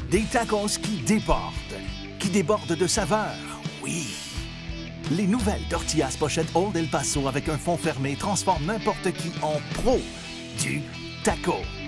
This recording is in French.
Des tacos qui débordent de saveur, oui. Les nouvelles tortillas pochette Old El Paso avec un fond fermé transforment n'importe qui en pro du taco.